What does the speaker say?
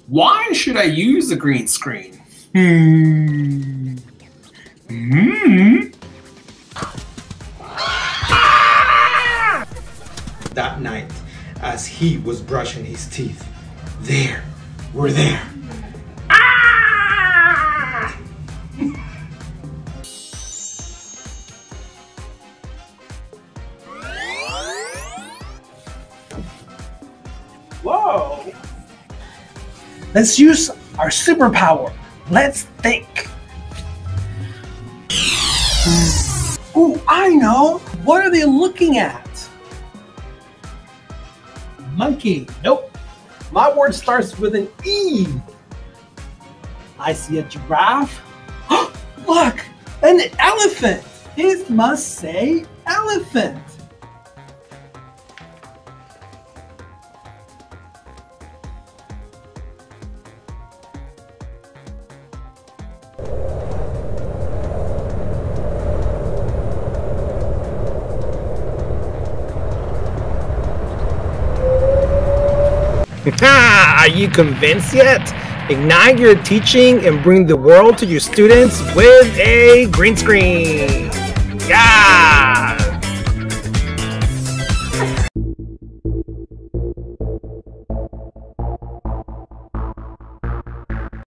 Why should I use the green screen? That night, as he was brushing his teeth, there, we're there. Whoa! Let's use our superpower. Let's think. Ooh, I know. What are they looking at? Monkey. Nope. My word starts with an E. I see a giraffe. Look, an elephant. It must say elephant. Are you convinced yet? Ignite your teaching and bring the world to your students with a green screen. Yeah!